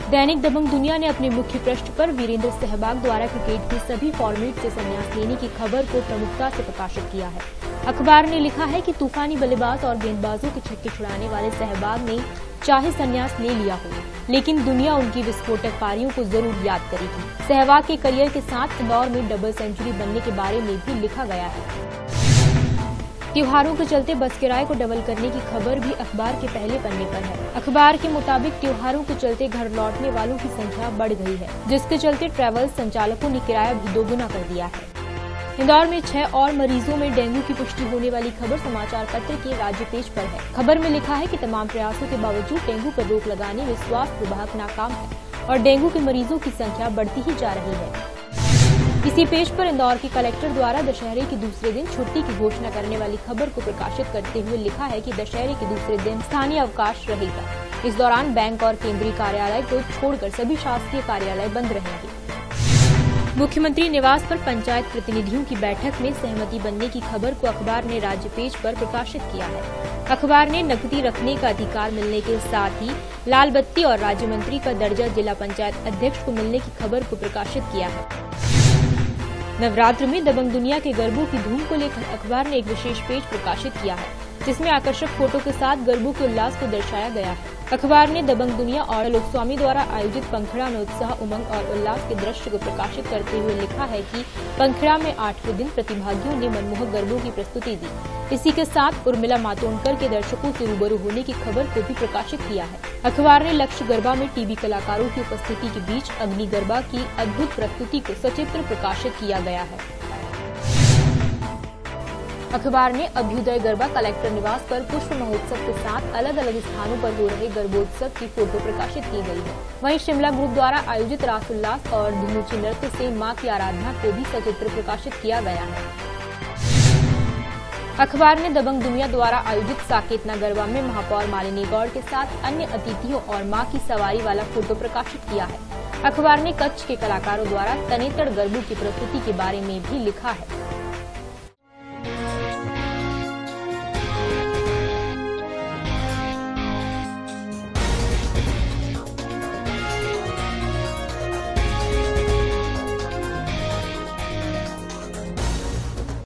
दैनिक दबंग दुनिया ने अपने मुख्य पृष्ठ पर वीरेंद्र सहवाग द्वारा क्रिकेट के सभी फॉर्मेट से संन्यास लेने की खबर को प्रमुखता से प्रकाशित किया है। अखबार ने लिखा है कि तूफानी बल्लेबाज और गेंदबाजों के छक्के छुड़ाने वाले सहवाग ने चाहे संन्यास ले लिया हो, लेकिन दुनिया उनकी विस्फोटक पारियों को जरूर याद करेगी। सहवाग के करियर के साथ इंदौर में डबल सेंचुरी बनने के बारे में भी लिखा गया है। त्योहारों के चलते बस किराए को डबल करने की खबर भी अखबार के पहले पन्ने पर है। अखबार के मुताबिक त्योहारों के चलते घर लौटने वालों की संख्या बढ़ गई है, जिसके चलते ट्रैवल संचालकों ने किराया भी दोगुना कर दिया है। इंदौर में 6 और मरीजों में डेंगू की पुष्टि होने वाली खबर समाचार पत्र के राज्य पेज पर है। खबर में लिखा है कि तमाम प्रयासों के बावजूद डेंगू पर रोक लगाने में स्वास्थ्य विभाग नाकाम है और डेंगू के मरीजों की संख्या बढ़ती ही जा रही है। इसी पेज पर इंदौर के कलेक्टर द्वारा दशहरे के दूसरे दिन छुट्टी की घोषणा करने वाली खबर को प्रकाशित करते हुए लिखा है कि दशहरे के दूसरे दिन स्थानीय अवकाश रहेगा। इस दौरान बैंक और केंद्रीय कार्यालय को छोड़कर सभी शासकीय कार्यालय बंद रहेंगे। मुख्यमंत्री निवास पर पंचायत प्रतिनिधियों की बैठक में सहमति बनने की खबर को अखबार ने राज्य पेज पर प्रकाशित किया है। अखबार ने नकदी रखने का अधिकार मिलने के साथ ही लाल बत्ती और राज्य मंत्री का दर्जा जिला पंचायत अध्यक्ष को मिलने की खबर को प्रकाशित किया है। नवरात्र में दबंग दुनिया के गरबों की धूम को लेकर अखबार ने एक विशेष पेज प्रकाशित किया है, जिसमें आकर्षक फोटो के साथ गरबों के उल्लास को दर्शाया गया है। अखबार ने दबंग दुनिया और लोकस्वामी द्वारा आयोजित पंखड़ा में उत्साह, उमंग और उल्लास के दृश्य को प्रकाशित करते हुए लिखा है कि पंखड़ा में 8वें दिन प्रतिभागियों ने मनमोहक गरबों की प्रस्तुति दी। इसी के साथ उर्मिला मातोंडकर के दर्शकों से रूबरू होने की खबर को भी प्रकाशित किया है। अखबार ने लक्ष्य गरबा में टीवी कलाकारों की उपस्थिति के बीच अग्नि गरबा की अद्भुत प्रस्तुति को सचित्र प्रकाशित किया गया है। अखबार ने अभ्युदय गरबा कलेक्टर निवास पर पुष्प महोत्सव के साथ अलग अलग स्थानों पर हो रहे गरबोत्सव की फोटो प्रकाशित की गई है। वहीं शिमला ग्रुप द्वारा आयोजित रास उल्लास और धुनुची नृत्य से मां की आराधना को भी सचित्र प्रकाशित किया गया है। अखबार ने दबंग दुनिया द्वारा आयोजित साकेतना गरबा में महापौर मालिनी गौड़ के साथ अन्य अतिथियों और मां की सवारी वाला फोटो प्रकाशित किया है। अखबार ने कच्छ के कलाकारों द्वारा तनेतड़ गरबों की प्रस्तुति के बारे में भी लिखा है।